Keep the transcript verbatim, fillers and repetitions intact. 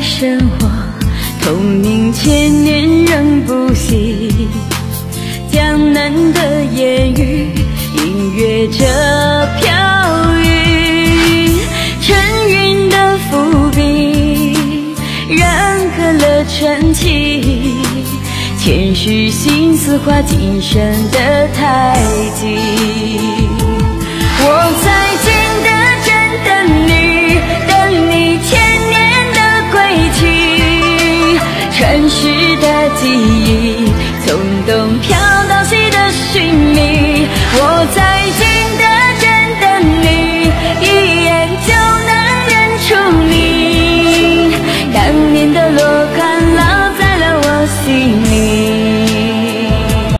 生活，同名千年仍不息。江南的烟雨，隐约着飘雨，沉云的伏笔，染黑了传奇。谦虚心思化今生的太极。